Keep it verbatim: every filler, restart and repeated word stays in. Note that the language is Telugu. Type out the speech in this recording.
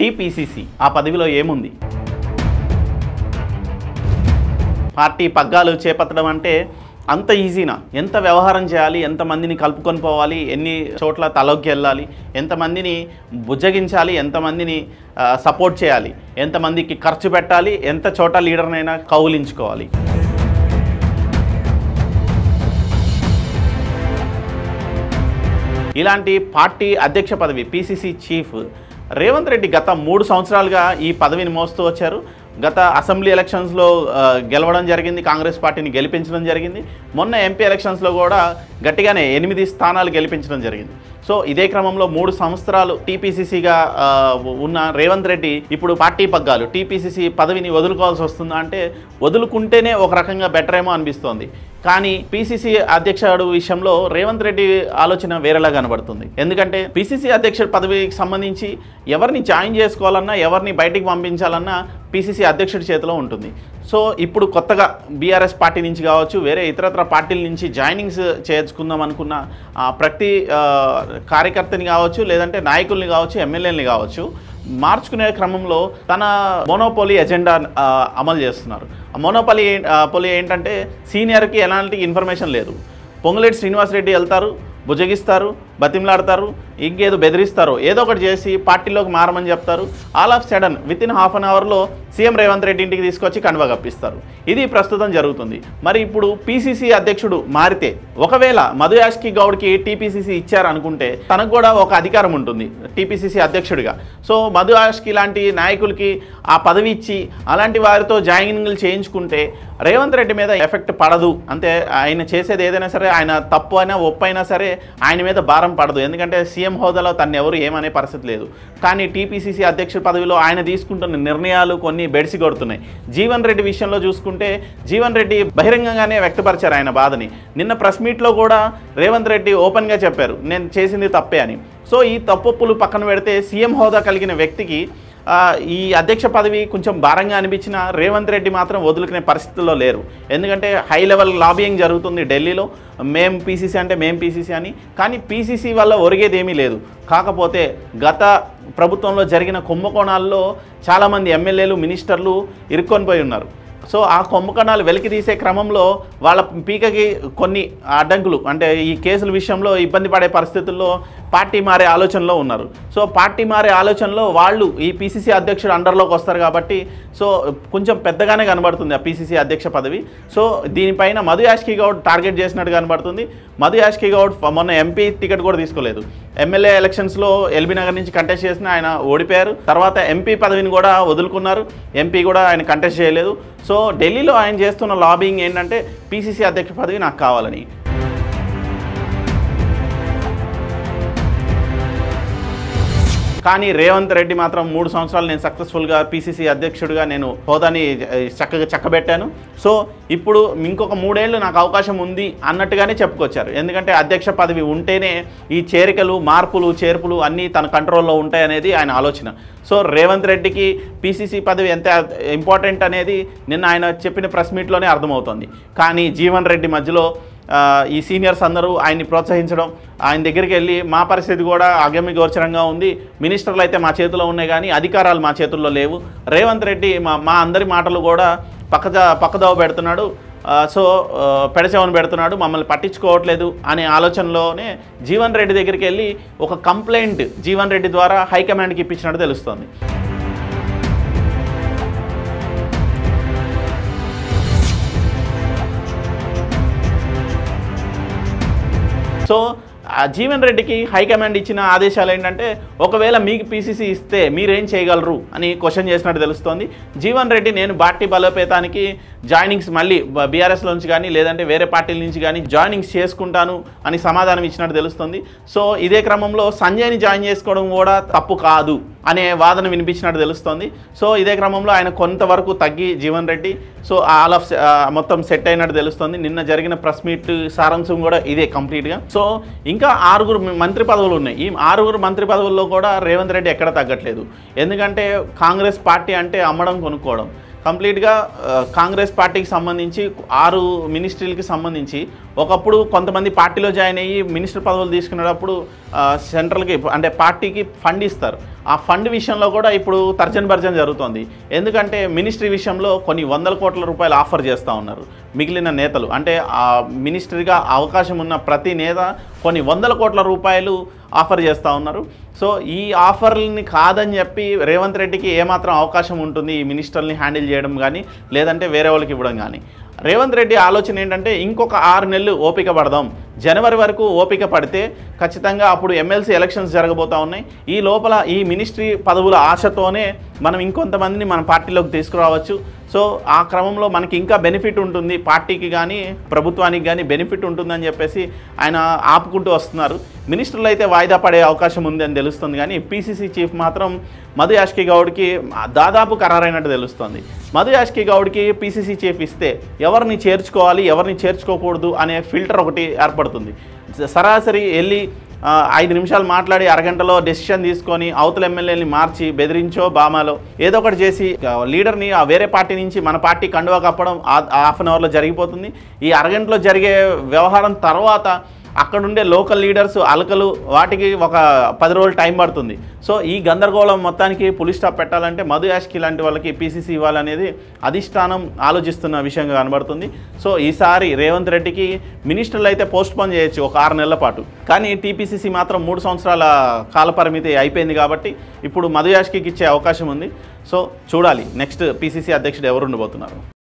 టీపీసీసీ ఆ పదవిలో ఏముంది? పార్టీ పగ్గాలు చేపట్టడం అంటే అంత ఈజీనా? ఎంత వ్యవహారం చేయాలి, ఎంతమందిని కలుపుకొని పోవాలి, ఎన్ని చోట్ల తలొగ్గి వెళ్ళాలి, ఎంతమందిని బుజ్జగించాలి, ఎంతమందిని సపోర్ట్ చేయాలి, ఎంతమందికి ఖర్చు పెట్టాలి, ఎంత చోట లీడర్నైనా కౌలించుకోవాలి. ఇలాంటి పార్టీ అధ్యక్ష పదవి పీసీసీ చీఫ్ రేవంత్ రెడ్డి గత మూడు సంవత్సరాలుగా ఈ పదవిని మోస్తూ వచ్చారు. గత అసెంబ్లీ ఎలక్షన్స్లో గెలవడం జరిగింది, కాంగ్రెస్ పార్టీని గెలిపించడం జరిగింది. మొన్న ఎంపీ ఎలక్షన్స్లో కూడా గట్టిగానే ఎనిమిది స్థానాలు గెలిపించడం జరిగింది. సో ఇదే క్రమంలో మూడు సంవత్సరాలు టీపీసీసీగా ఉన్న రేవంత్ రెడ్డి ఇప్పుడు పార్టీ పగ్గాలు టీపీసీసీ పదవిని వదులుకోవాల్సి వస్తుందా అంటే వదులుకుంటేనే ఒక రకంగా బెటర్ ఏమో అనిపిస్తోంది. కానీ పీసీసీ అధ్యక్షుడు విషయంలో రేవంత్ రెడ్డి ఆలోచన వేరేలా కనబడుతుంది. ఎందుకంటే పీసీసీ అధ్యక్షుడి పదవికి సంబంధించి ఎవరిని జాయిన్ చేసుకోవాలన్నా, ఎవరిని బయటికి పంపించాలన్నా పీసీసీ అధ్యక్షుడి చేతిలో ఉంటుంది. సో ఇప్పుడు కొత్తగా బీఆర్ఎస్ పార్టీ నుంచి కావచ్చు, వేరే ఇతరత్ర పార్టీల నుంచి జాయినింగ్స్ చేసుకుందాం అనుకున్న ప్రతి కార్యకర్తని కావచ్చు, లేదంటే నాయకుల్ని కావచ్చు, ఎమ్మెల్యేలని కావచ్చు మార్చుకునే క్రమంలో తన మోనోపోలీ ఎజెండా అమలు చేస్తున్నారు. ఆ మోనోపోలీ పోలీ ఏంటంటే సీనియర్కి ఎలాంటి ఇన్ఫర్మేషన్ లేదు. పొంగులేటి శ్రీనివాసరెడ్డి వెళ్తారు, భుజగిస్తారు, బతిమలాడతారు, ఇంకేదో బెదిరిస్తారు, ఏదో ఒకటి చేసి పార్టీలోకి మారమని చెప్తారు. All of sudden within half an అవర్లో సీఎం రేవంత్ రెడ్డి ఇంటికి తీసుకొచ్చి కండువా కప్పిస్తారు. ఇది ప్రస్తుతం జరుగుతుంది. మరి ఇప్పుడు పీసీసీ అధ్యక్షుడు మారితే, ఒకవేళ మధు యాష్కి గౌడ్కి టీపీసీసీ ఇచ్చారనుకుంటే తనకు కూడా ఒక అధికారం ఉంటుంది టీపీసీసీ అధ్యక్షుడిగా. సో మధు యాష్కి లాంటి నాయకులకి ఆ పదవి ఇచ్చి అలాంటి వారితో జాయినింగ్లు చేయించుకుంటే రేవంత్ రెడ్డి మీద ఎఫెక్ట్ పడదు. అంతే, ఆయన చేసేది ఏదైనా సరే, ఆయన తప్పు అయినా ఒప్పు అయినా సరే ఆయన మీద భారం పడదు. ఎందుకంటే సీఎం హోదాలో తను ఎవరు ఏమనే పరిస్థితి లేదు. కానీ టీపీసీసీ అధ్యక్షుడి పదవిలో ఆయన తీసుకుంటున్న నిర్ణయాలు కొన్ని బెడిసి కొడుతున్నాయి. జీవన్ రెడ్డి విషయంలో చూసుకుంటే జీవన్ రెడ్డి బహిరంగంగానే వ్యక్తపరిచారు ఆయన బాధని. నిన్న ప్రెస్ మీట్లో కూడా రేవంత్ రెడ్డి ఓపెన్గా చెప్పారు, నేను చేసింది తప్పే అని. సో ఈ తప్పులు పక్కన పెడితే సీఎం హోదా కలిగిన వ్యక్తికి ఈ అధ్యక్ష పదవి కొంచెం భారంగా అనిపించిన రేవంత్ రెడ్డి మాత్రం వదులుకునే పరిస్థితుల్లో లేరు. ఎందుకంటే హై లెవెల్ లాబియింగ్ జరుగుతుంది ఢిల్లీలో, మేం పీసీసీ అంటే మేం పీసీసీ అని. కానీ పీసీసీ వల్ల ఒరిగేది ఏమీ లేదు. కాకపోతే గత ప్రభుత్వంలో జరిగిన కుంభకోణాల్లో చాలామంది ఎమ్మెల్యేలు, మినిస్టర్లు ఇరుక్కొని పోయి ఉన్నారు. సో ఆ కుంభకోణాలు వెలికి తీసే క్రమంలో వాళ్ళ పీకకి కొన్ని అడ్డంకులు, అంటే ఈ కేసుల విషయంలో ఇబ్బంది పడే పరిస్థితుల్లో పార్టీ మారే ఆలోచనలో ఉన్నారు. సో పార్టీ మారే ఆలోచనలో వాళ్ళు ఈ పీసీసీ అధ్యక్షుడు అండర్లోకి వస్తారు కాబట్టి సో కొంచెం పెద్దగానే కనబడుతుంది ఆ పీసీసీ అధ్యక్ష పదవి. సో దీనిపైన మధు యాష్కి గౌడ్ టార్గెట్ చేసినట్టు కనబడుతుంది. మధు యాష్కి గౌడ్ మొన్న ఎంపీ టికెట్ కూడా తీసుకోలేదు. ఎమ్మెల్యే ఎలక్షన్స్లో ఎల్బీ నగర్ నుంచి కంటెస్ట్ చేసిన ఆయన ఓడిపోయారు. తర్వాత ఎంపీ పదవిని కూడా వదులుకున్నారు, ఎంపీ కూడా ఆయన కంటెస్ట్ చేయలేదు. సో ఢిల్లీలో ఆయన చేస్తున్న లాబింగ్ ఏంటంటే పీసీసీ అధ్యక్ష పదవి నాకు కావాలని. కానీ రేవంత్ రెడ్డి మాత్రం మూడు సంవత్సరాలు నేను సక్సెస్ఫుల్గా పీసీసీ అధ్యక్షుడిగా నేను హోదాని చక్కగా చక్కబెట్టాను. సో ఇప్పుడు ఇంకొక మూడేళ్ళు నాకు అవకాశం ఉంది అన్నట్టుగానే చెప్పుకొచ్చారు. ఎందుకంటే అధ్యక్ష పదవి ఉంటేనే ఈ చేరికలు, మార్పులు, చేర్పులు అన్నీ తన కంట్రోల్లో ఉంటాయనేది ఆయన ఆలోచన. సో రేవంత్ రెడ్డికి పీసీసీ పదవి ఎంత ఇంపార్టెంట్ అనేది నిన్న ఆయన చెప్పిన ప్రెస్ మీట్లోనే అర్థమవుతుంది. కానీ జీవన్ రెడ్డి మధ్యలో ఈ సీనియర్స్ అందరూ ఆయన్ని ప్రోత్సహించడం, ఆయన దగ్గరికి వెళ్ళి మా పరిస్థితి కూడా అగమ్య గోచరంగా ఉంది, మినిస్టర్లు అయితే మా చేతిలో ఉన్నాయి కానీ అధికారాలు మా చేతుల్లో లేవు, రేవంత్ రెడ్డి మా మా అందరి మాటలు కూడా పక్క పక్కదోవ పెడుతున్నాడు, సో పెడచెవను పెడుతున్నాడు, మమ్మల్ని పట్టించుకోవట్లేదు అనే ఆలోచనలోనే జీవన్ రెడ్డి దగ్గరికి వెళ్ళి ఒక కంప్లైంట్ జీవన్ రెడ్డి ద్వారా హైకమాండ్కి ఇప్పించినట్టు తెలుస్తోంది. సో జీవన్ రెడ్డికి హైకమాండ్ ఇచ్చిన ఆదేశాలు ఏంటంటే ఒకవేళ మీకు పీసీసీ ఇస్తే మీరేం చేయగలరు అని క్వశ్చన్ చేసినట్టు తెలుస్తోంది. జీవన్ రెడ్డి నేను పార్టీ బలోపేతానికి జాయినింగ్స్ మళ్ళీ బీఆర్ఎస్లో నుంచి కానీ లేదంటే వేరే పార్టీల నుంచి కానీ జాయినింగ్స్ చేసుకుంటాను అని సమాధానం ఇచ్చినట్టు తెలుస్తుంది. సో ఇదే క్రమంలో సంజయ్ని జాయిన్ చేసుకోవడం కూడా తప్పు కాదు అనే వాదన వినిపించినట్టు తెలుస్తోంది. సో ఇదే క్రమంలో ఆయన కొంతవరకు తగ్గి Jeevan Reddy so all of మొత్తం సెట్ అయినట్టు తెలుస్తుంది. నిన్న జరిగిన ప్రెస్ మీట్ సారాంశం కూడా ఇదే కంప్లీట్గా. సో ఇంకా ఆరుగురు మంత్రి పదవులు ఉన్నాయి. ఈ ఆరుగురు మంత్రి పదవుల్లో కూడా రేవంత్ రెడ్డి ఎక్కడ తగ్గట్లేదు. ఎందుకంటే కాంగ్రెస్ పార్టీ అంటే అమ్మడం కొనుక్కోవడం. కంప్లీట్గా కాంగ్రెస్ పార్టీకి సంబంధించి ఆరు మినిస్ట్రీలకి సంబంధించి ఒకప్పుడు కొంతమంది పార్టీలో జాయిన్ అయ్యి మినిస్టర్ పదవులు తీసుకునేటప్పుడు సెంట్రల్కి అంటే పార్టీకి ఫండ్ ఇస్తారు. ఆ ఫండ్ విషయంలో కూడా ఇప్పుడు తర్జన్ భర్జన్ జరుగుతోంది. ఎందుకంటే మినిస్ట్రీ విషయంలో కొన్ని వందల కోట్ల రూపాయలు ఆఫర్ చేస్తూ ఉన్నారు మిగిలిన నేతలు. అంటే ఆ మినిస్ట్రీగా అవకాశం ఉన్న ప్రతి నేత కొన్ని వందల కోట్ల రూపాయలు ఆఫర్ చేస్తూ ఉన్నారు. సో ఈ ఆఫర్ని కాదని చెప్పి రేవంత్ రెడ్డికి ఏమాత్రం అవకాశం ఉంటుంది ఈ మినిస్టర్ని హ్యాండిల్ చేయడం కానీ లేదంటే వేరే వాళ్ళకి ఇవ్వడం కానీ. రేవంత్ రెడ్డి ఆలోచన ఏంటంటే ఇంకొక ఆరు నెలలు ఓపిక పడదాం, జనవరి వరకు ఓపిక పడితే ఖచ్చితంగా అప్పుడు ఎమ్మెల్సీ ఎలక్షన్స్ జరగబోతూ ఉన్నాయి. ఈ లోపల ఈ మినిస్ట్రీ పదవుల ఆశతోనే మనం ఇంకొంతమందిని మన పార్టీలోకి తీసుకురావచ్చు. సో ఆ క్రమంలో మనకి ఇంకా బెనిఫిట్ ఉంటుంది, పార్టీకి కానీ ప్రభుత్వానికి కానీ బెనిఫిట్ ఉంటుందని చెప్పేసి ఆయన ఆపుకుంటూ వస్తున్నారు. మినిస్టర్లు అయితే వాయిదా పడే అవకాశం ఉంది అని తెలుస్తుంది, కానీ పీసీసీ చీఫ్ మాత్రం మధు యాష్కి గౌడ్కి దాదాపు ఖరారైనట్టు తెలుస్తుంది. మధు యాష్కి గౌడ్కి పీసీసీ చీఫ్ ఇస్తే ఎవరిని చేర్చుకోవాలి ఎవరిని చేర్చుకోకూడదు అనే ఫిల్టర్ ఒకటి ఏర్పడుతుంది. సరాసరి వెళ్ళి ఐదు నిమిషాలు మాట్లాడి అరగంటలో డెసిషన్ తీసుకొని అవతల ఎమ్మెల్యేని మార్చి బెదిరించో బామాలో ఏదో ఒకటి చేసి లీడర్ని ఆ వేరే పార్టీ నుంచి మన పార్టీ కండువా కప్పడం హాఫ్ అన్ అవర్లో జరిగిపోతుంది. ఈ అరగంటలో జరిగే వ్యవహారం తర్వాత అక్కడుండే లోకల్ లీడర్స్ అలకలు వాటికి ఒక పది రోజులు టైం పడుతుంది. సో ఈ గందరగోళం మొత్తానికి పులి స్టాప్ పెట్టాలంటే మధు యాష్కి లాంటి వాళ్ళకి పీసీసీ ఇవ్వాలనేది అధిష్టానం ఆలోచిస్తున్న విషయంగా కనబడుతుంది. సో ఈసారి రేవంత్ రెడ్డికి మినిస్టర్లు అయితే పోస్ట్ పోన్ చేయొచ్చు ఒక ఆరు నెలల పాటు, కానీ టీపీసీసీ మాత్రం మూడు సంవత్సరాల కాలపరిమితి అయిపోయింది కాబట్టి ఇప్పుడు మధు యాష్కి ఇచ్చే అవకాశం ఉంది. సో చూడాలి నెక్స్ట్ పీసీసీ అధ్యక్షుడు ఎవరు ఉండబోతున్నారు.